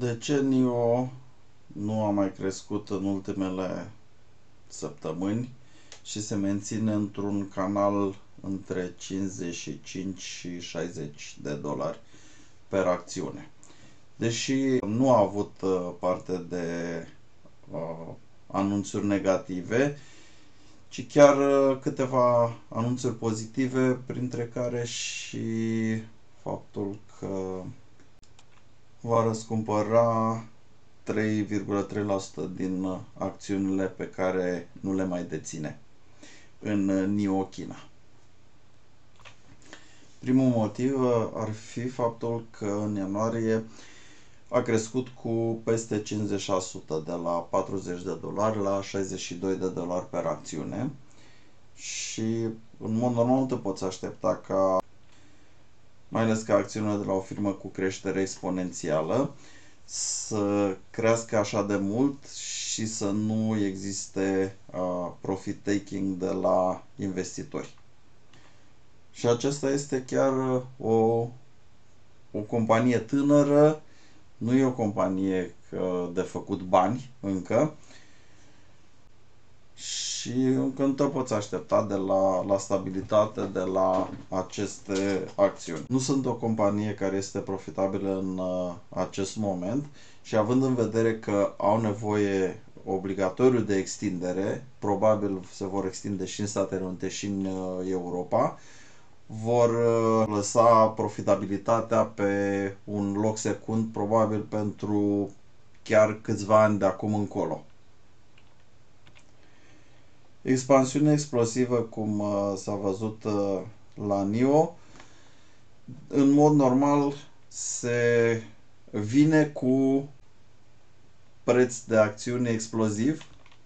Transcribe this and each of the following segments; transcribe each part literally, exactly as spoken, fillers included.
De ce NIO nu a mai crescut în ultimele săptămâni și se menține într-un canal între cincizeci și cinci și șaizeci de dolari per acțiune? Deși nu a avut parte de uh, anunțuri negative, ci chiar câteva anunțuri pozitive, printre care și faptul că va răscumpăra trei virgulă trei la sută din acțiunile pe care nu le mai deține în NIO China. Primul motiv ar fi faptul că în ianuarie a crescut cu peste cincizeci la sută, de la patruzeci de dolari la șaizeci și doi de dolari per acțiune, și în mod normal te poți aștepta ca, mai ales ca acțiunile de la o firmă cu creștere exponențială, să crească așa de mult și să nu existe uh, profit taking de la investitori. Și acesta este chiar o, o companie tânără, nu e o companie uh, de făcut bani încă, și încă nu te poți aștepta de la, la stabilitate de la aceste acțiuni. Nu sunt o companie care este profitabilă în uh, acest moment și având în vedere că au nevoie obligatoriu de extindere, probabil se vor extinde și în Statele Unite și în uh, Europa, vor uh, lăsa profitabilitatea pe un loc secund, probabil pentru chiar câțiva ani de acum încolo. Expansiune explosivă, cum uh, s-a văzut uh, la NIO, în mod normal se vine cu preț de acțiune exploziv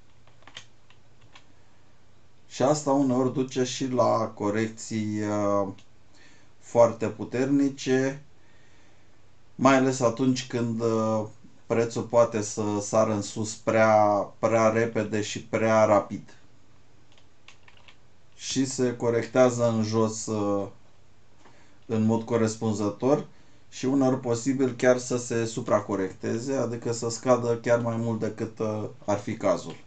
și asta uneori duce și la corecții uh, foarte puternice, mai ales atunci când uh, prețul poate să sară în sus prea, prea repede și prea rapid. Și se corectează în jos uh, în mod corespunzător și uneori posibil chiar să se supracorecteze, adică să scadă chiar mai mult decât uh, ar fi cazul.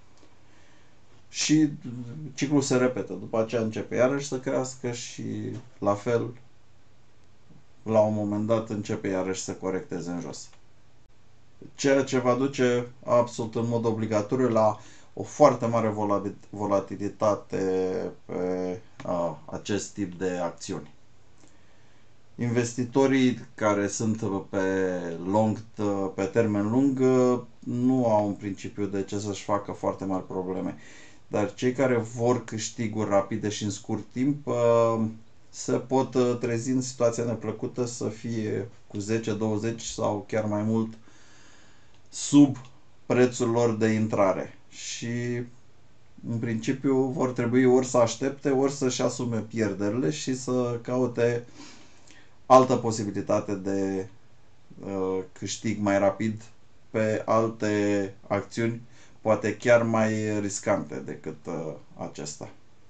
Și ciclul se repetă, după aceea începe iarăși să crească și la fel la un moment dat începe iarăși să corecteze în jos. Ceea ce va duce absolut în mod obligatoriu la o foarte mare volatilitate pe a, acest tip de acțiuni. Investitorii care sunt pe, long, pe termen lung nu au în principiu de ce să-și facă foarte mari probleme. Dar cei care vor câștiguri rapide și în scurt timp se pot trezi în situația neplăcută să fie cu zece, douăzeci sau chiar mai mult sub prețul lor de intrare. Și în principiu vor trebui ori să aștepte, ori să-și asume pierderile și să caute altă posibilitate de uh, câștig mai rapid pe alte acțiuni, poate chiar mai riscante decât uh, acesta.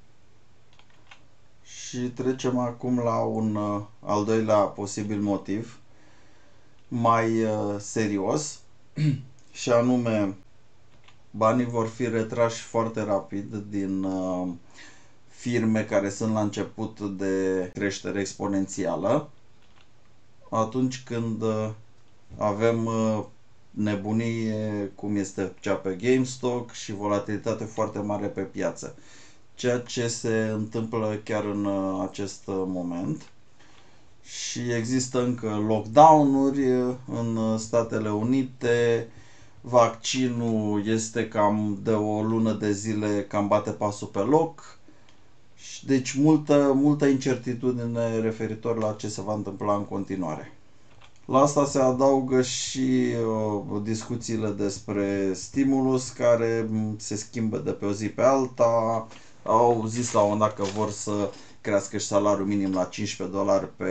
Și trecem acum la un uh, al doilea posibil motiv mai uh, serios și anume banii vor fi retrași foarte rapid din uh, firme care sunt la început de creștere exponențială, atunci când uh, avem uh, nebunii cum este cea pe GameStop și volatilitate foarte mare pe piață. Ceea ce se întâmplă chiar în uh, acest moment. Și există încă lockdown-uri în Statele Unite, vaccinul este cam de o lună de zile, cam bate pasul pe loc. Deci multă, multă incertitudine referitor la ce se va întâmpla în continuare. La asta se adaugă și uh, discuțiile despre stimulus care se schimbă de pe o zi pe alta. Au zis la un moment dat că vor să crească și salariul minim la cincisprezece dolari pe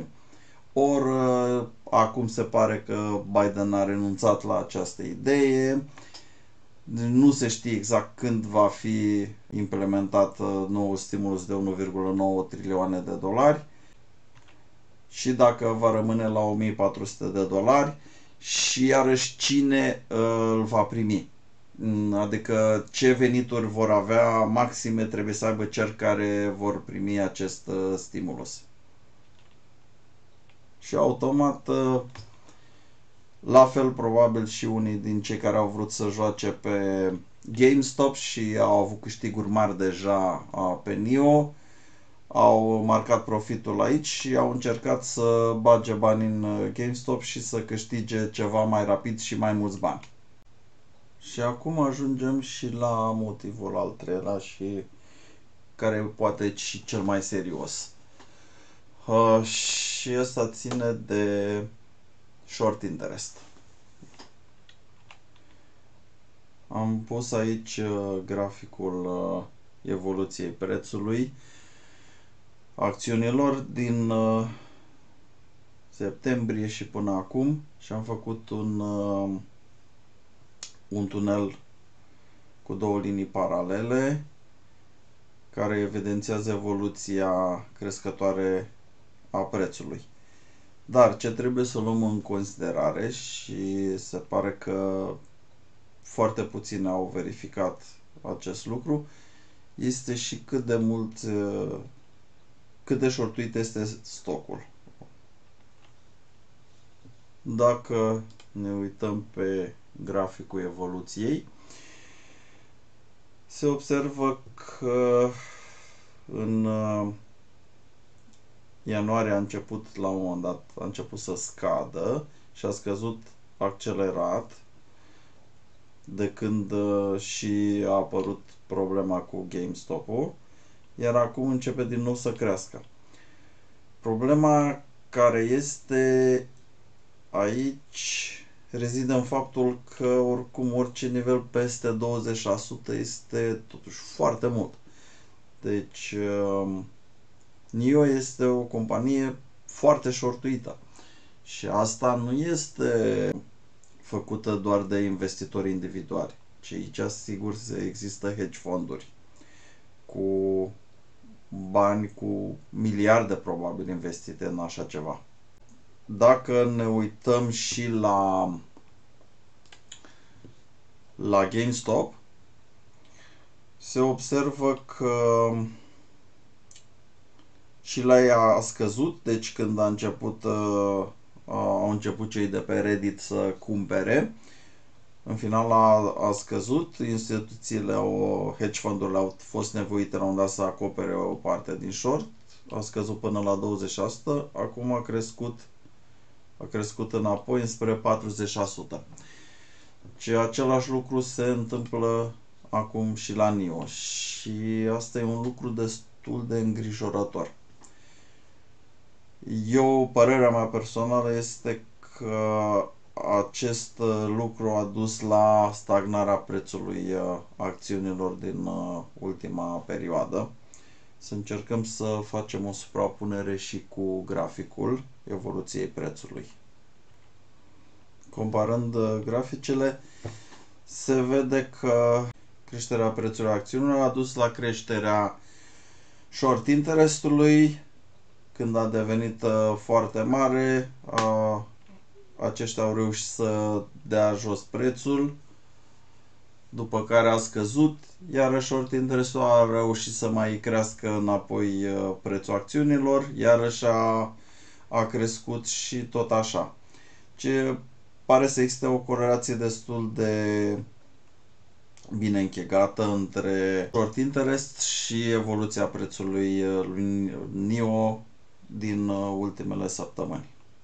oră. Acum se pare că Biden a renunțat la această idee. Nu se știe exact când va fi implementat noul stimulus de unu virgulă nouă trilioane de dolari și dacă va rămâne la o mie patru sute de dolari și iarăși cine uh, îl va primi. Adică ce venituri vor avea maxime trebuie să aibă cei care vor primi acest uh, stimulus. Și automat, uh, la fel probabil și unii din cei care au vrut să joace pe GameStop și au avut câștiguri mari deja uh, pe Nio, au marcat profitul aici și au încercat să bage bani în GameStop și să câștige ceva mai rapid și mai mulți bani. Și acum ajungem și la motivul al treilea și care poate și cel mai serios. Uh, și ăsta ține de short interest. Am pus aici uh, graficul uh, evoluției prețului acțiunilor din uh, septembrie și până acum și am făcut un, uh, un tunel cu două linii paralele care evidențiază evoluția crescătoare a prețului. Dar ce trebuie să luăm în considerare, și se pare că foarte puțini au verificat acest lucru, este și cât de mult, cât de șortuit este stocul. Dacă ne uităm pe graficul evoluției, se observă că în ianuarie a început, la un moment dat, a început să scadă și a scăzut accelerat de când și a apărut problema cu GameStop-ul, iar acum începe din nou să crească. Problema care este aici rezidă în faptul că oricum orice nivel peste douăzeci la sută este totuși foarte mult. Deci Nio este o companie foarte șortuită și asta nu este făcută doar de investitori individuali, ci aici sigur există hedge fonduri cu bani, cu miliarde probabil investite în așa ceva. Dacă ne uităm și la la GameStop, se observă că și la ea a scăzut, deci când a început, uh, au început cei de pe Reddit să cumpere, în final a, a scăzut, instituțiile, au, hedge fundurile au fost nevoite la un dat să acopere o parte din short, a scăzut până la douăzeci la sută, acum a crescut, a crescut înapoi spre patruzeci la sută. Și același lucru se întâmplă acum și la Nio și asta e un lucru destul de îngrijorător. Eu, părerea mea personală este că acest lucru a dus la stagnarea prețului acțiunilor din ultima perioadă. Să încercăm să facem o suprapunere și cu graficul evoluției prețului. Comparând graficele, se vede că creșterea prețului acțiunilor a dus la creșterea short interestului. Când a devenit uh, foarte mare, uh, aceștia au reușit să dea jos prețul, după care a scăzut, iar short interestul a reușit să mai crească înapoi uh, prețul acțiunilor, iarăși a, a crescut și tot așa. Ce pare să existe o corelație destul de bine închegată între short interest și evoluția prețului lui Nio din ultimele săptămâni.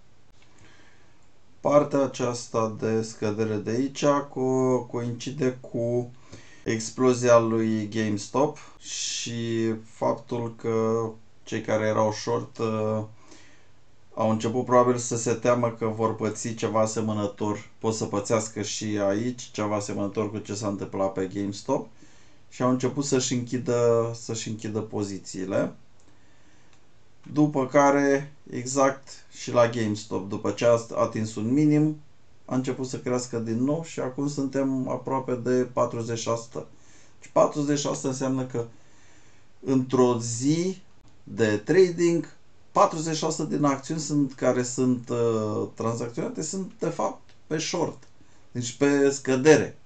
Partea aceasta de scădere de aici co coincide cu explozia lui GameStop și faptul că cei care erau short uh, au început probabil să se teamă că vor păți ceva asemănător, pot să pățească și aici ceva asemănător cu ce s-a întâmplat pe GameStop și au început să-și închidă, să-și închidă pozițiile. După care, exact și la GameStop, după ce a atins un minim, a început să crească din nou și acum suntem aproape de patruzeci la sută. Deci patruzeci la sută înseamnă că într-o zi de trading, patruzeci la sută din acțiuni sunt, care sunt uh, tranzacționate sunt de fapt pe short, deci pe scădere.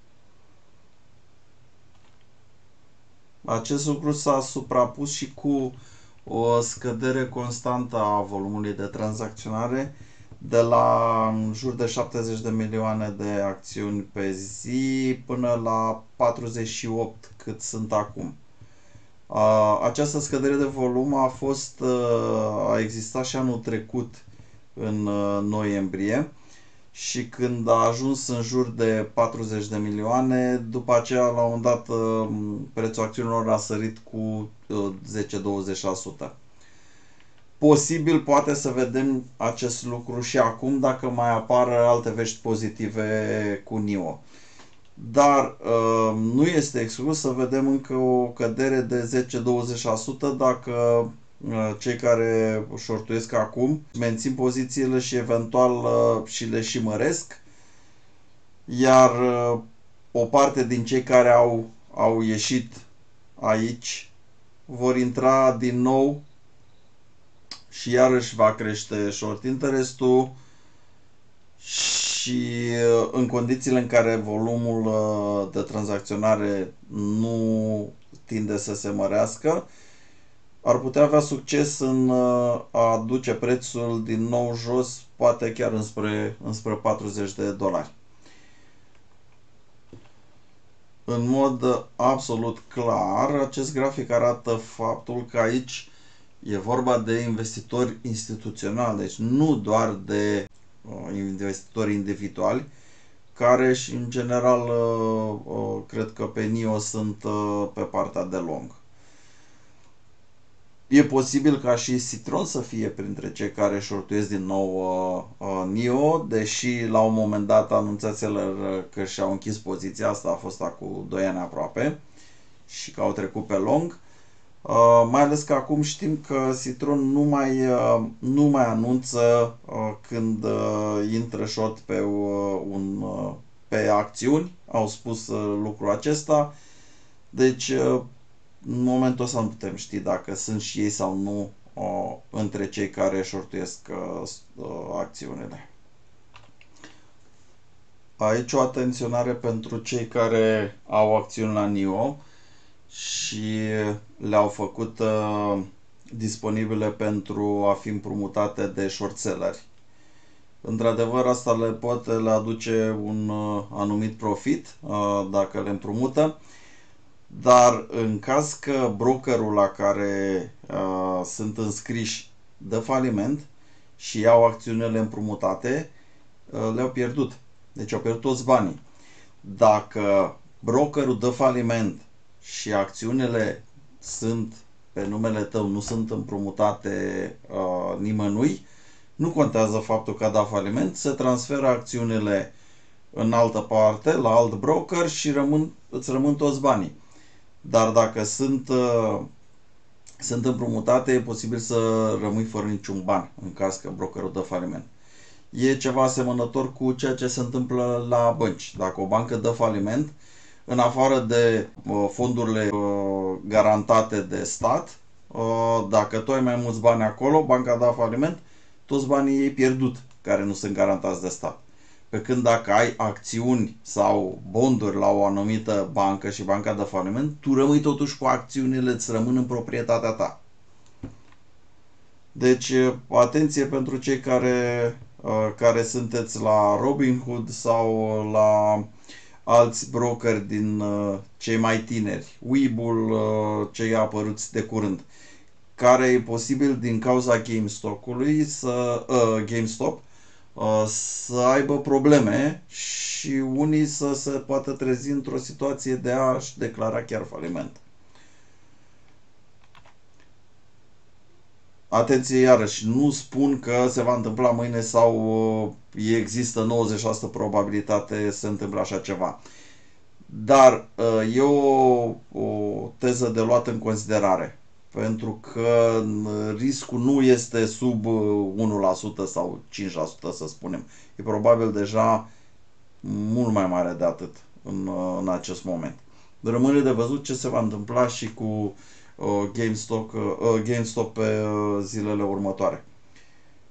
Acest lucru s-a suprapus și cu o scădere constantă a volumului de tranzacționare de la în jur de șaptezeci de milioane de acțiuni pe zi până la patruzeci și opt cât sunt acum. Această scădere de volum a fost a existat și anul trecut în noiembrie și când a ajuns în jur de patruzeci de milioane, după aceea la un moment dat prețul acțiunilor a sărit cu zece douăzeci la sută. Posibil poate să vedem acest lucru și acum dacă mai apar alte vești pozitive cu N I O. Dar uh, nu este exclus să vedem încă o cădere de zece douăzeci la sută dacă uh, cei care shortuiesc acum mențin pozițiile și eventual uh, și le și măresc, iar uh, o parte din cei care au, au ieșit aici vor intra din nou și iarăși va crește short interest-ul și în condițiile în care volumul de tranzacționare nu tinde să se mărească, ar putea avea succes în a duce prețul din nou jos, poate chiar înspre, înspre patruzeci de dolari. În mod absolut clar, acest grafic arată faptul că aici e vorba de investitori instituționali, deci nu doar de investitori individuali, care și în general cred că pe N I O sunt pe partea de long. E posibil ca și Citron să fie printre cei care shortuiesc din nou N I O, deși la un moment dat anunțațiile că și-au închis poziția, asta a fost acum doi ani aproape, și că au trecut pe long. Uh, mai ales că acum știm că Citron nu mai, uh, nu mai anunță uh, când uh, intră short pe, uh, un, uh, pe acțiuni. Au spus uh, lucrul acesta. Deci uh, în momentul ăsta nu putem ști dacă sunt și ei sau nu uh, între cei care shortuiesc uh, uh, acțiunile. Aici o atenționare pentru cei care au acțiuni la N I O și le-au făcut uh, disponibile pentru a fi împrumutate de short selleri. Într-adevăr, asta le poate le aduce un uh, anumit profit uh, dacă le împrumută, dar în caz că brokerul la care uh, sunt înscriși dă faliment și iau acțiunile împrumutate, uh, le-au pierdut. Deci au pierdut toți banii. Dacă brokerul dă faliment și acțiunile sunt pe numele tău, nu sunt împrumutate uh, nimănui, nu contează faptul că a dat faliment, se transferă acțiunile în altă parte, la alt broker și rămân, îți rămân toți banii. Dar dacă sunt, uh, sunt împrumutate, e posibil să rămâi fără niciun ban în caz că brokerul dă faliment. E ceva asemănător cu ceea ce se întâmplă la bănci. Dacă o bancă dă faliment, în afară de uh, fondurile uh, garantate de stat, uh, dacă tu ai mai mulți bani acolo, banca a dat faliment, toți banii ei pierdut, care nu sunt garantați de stat. Pe când dacă ai acțiuni sau bonduri la o anumită bancă și banca dă faliment, tu rămâi totuși cu acțiunile, îți rămân în proprietatea ta. Deci, atenție pentru cei care, uh, care sunteți la Robinhood sau la alți brokeri din uh, cei mai tineri, Webull, uh, cei apăruți de curând, care e posibil din cauza GameStop-ului să, uh, GameStop uh, să aibă probleme și unii să se poată trezi într-o situație de a-și declara chiar faliment. Atenție iarăși, nu spun că se va întâmpla mâine sau uh, există nouăzeci la sută probabilitate să se întâmple așa ceva. Dar uh, e o, o teză de luat în considerare, pentru că riscul nu este sub unu la sută sau cinci la sută, să spunem. E probabil deja mult mai mare de atât în, în acest moment. Rămâne de văzut ce se va întâmpla și cu uh, GameStop, uh, GameStop pe uh, zilele următoare.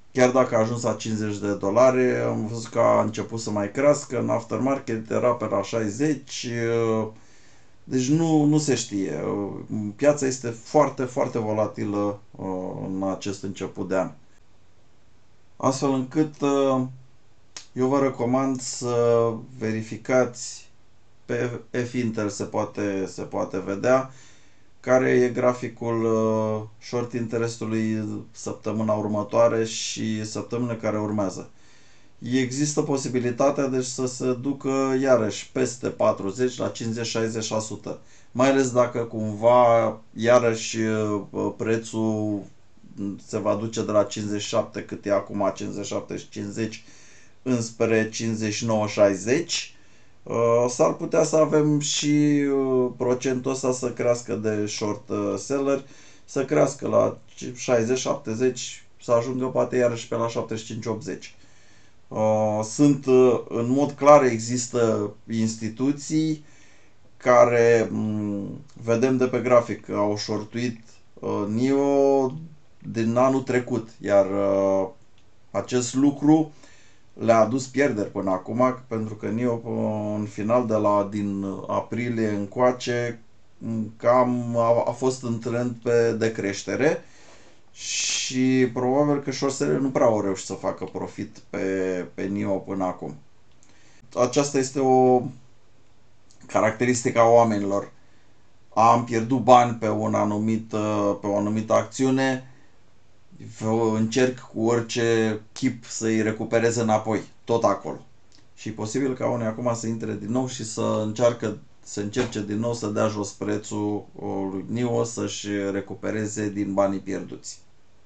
chiar dacă a ajuns la cincizeci de dolari, am văzut că a început să mai crească, în aftermarket era pe la șaizeci, deci nu, nu se știe. Piața este foarte, foarte volatilă în acest început de an. Astfel încât eu vă recomand să verificați pe F-Intel, se poate, se poate vedea care e graficul short interestului săptămâna următoare și săptămâna care urmează. Există posibilitatea deci să se ducă iarăși peste patruzeci la cincizeci șaizeci la sută. Mai ales dacă cumva iarăși prețul se va duce de la cincizeci și șapte cât e acum, cincizeci și șapte și cincizeci, înspre cincizeci și nouă șaizeci. S-ar putea să avem și procentul ăsta să crească de short seller, să crească la șaizeci șaptezeci, să ajungă poate iarăși pe la șaptezeci și cinci optzeci. Sunt, în mod clar, există instituții care, vedem de pe grafic, au shortuit N I O din anul trecut, iar acest lucru le-a adus pierderi până acum, pentru că N I O în final de la din aprilie încoace cam a, a fost în trend pe de creștere și probabil că șorsele nu prea au reușit să facă profit pe, pe N I O până acum. Aceasta este o caracteristică a oamenilor. Am pierdut bani pe un anumit, pe o anumită acțiune, încerc cu orice chip să-i recupereze înapoi, tot acolo. Și e posibil ca unii acum să intre din nou și să încearcă să încerce din nou să dea jos prețul lui N I O, să-și recupereze din banii pierduți.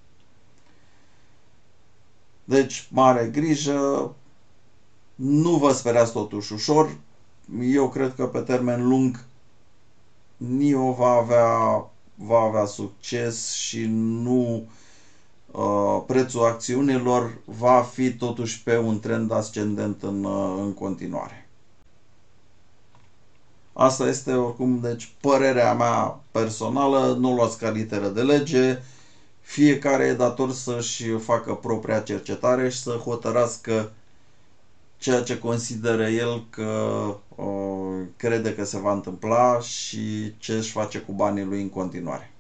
Deci, mare grijă, nu vă speriați totuși ușor. Eu cred că pe termen lung N I O va avea, va avea succes și nu uh, prețul acțiunilor va fi totuși pe un trend ascendent în, uh, în continuare. Asta este oricum, deci, părerea mea personală, nu luați ca literă de lege, fiecare e dator să-și facă propria cercetare și să hotărască ceea ce consideră el că uh, crede că se va întâmpla și ce își face cu banii lui în continuare.